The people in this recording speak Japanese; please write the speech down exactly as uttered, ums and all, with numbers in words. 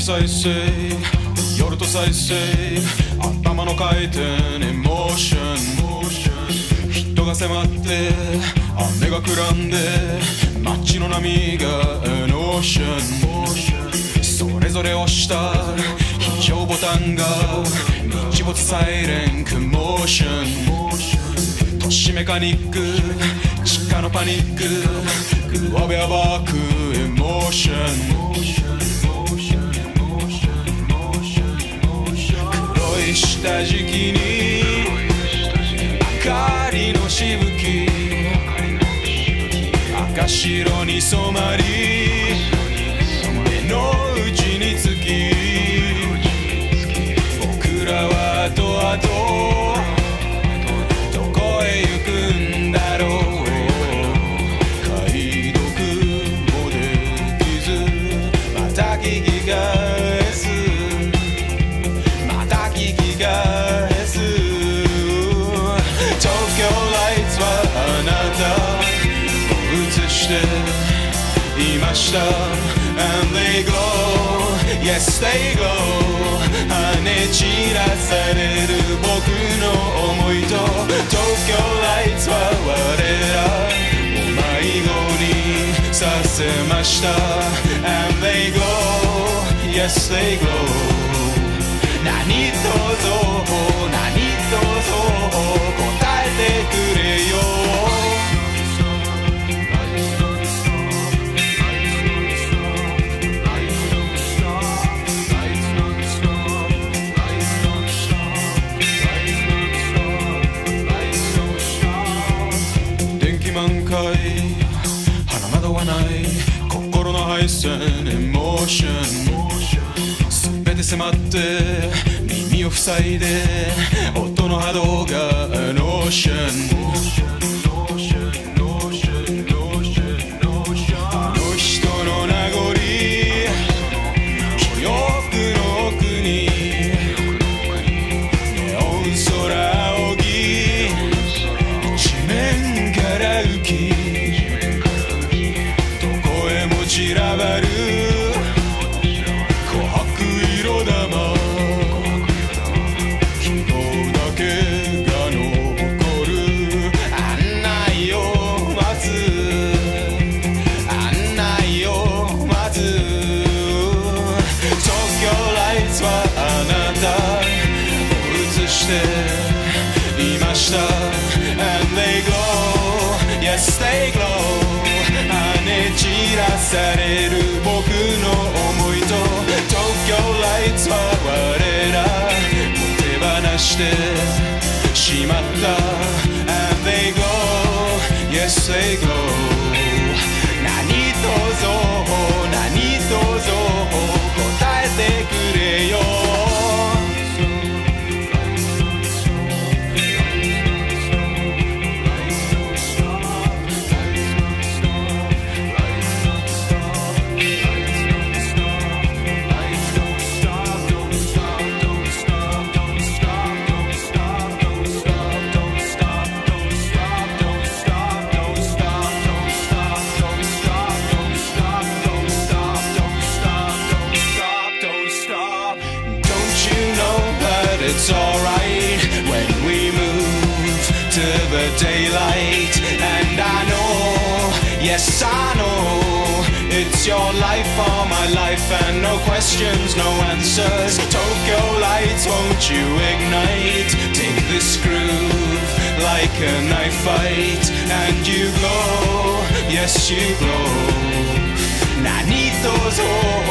再生夜と再生頭の回転エモーション人が迫って雨がくらんで街の波がエノーションそれぞれ押した非常ボタンが日没サイレンクモーション都市メカニック地下のパニックグワベアバークエモーション黒い下敷きに明かりのしぶき赤白に染まり目の内につき僕らは後々どこへ行くんだろう解読もできずまた聞き返すまた聞き返す東京ライツはあなた映していました And they glow, yes they glow 跳ね散らされる僕の想いと東京ライツは我らを迷子にさせました And they glow, yes they glow 何とぞ何とぞ答えてくれよ花窓はない心の配線エモーション全て迫って耳を塞いで音の波動がエノーションあの人の名残記憶の奥にネオン空仰ぎ地面から浮き散らばる琥珀色玉希望だけが残る案内を待つ案内を待つ東京ライツはあなたを映していました And they glow, yes they glow跳ね散らされる僕の想いと東京ライツは我らも手放してしまった And they glow, yes they glow 何とぞ何とぞ答えてくれよIt's alright when we move to the daylight And I know, yes I know It's your life or my life and no questions, no answers Tokyo lights, won't you ignite Take this groove like a knife fight And you glow, yes you glow 何とぞ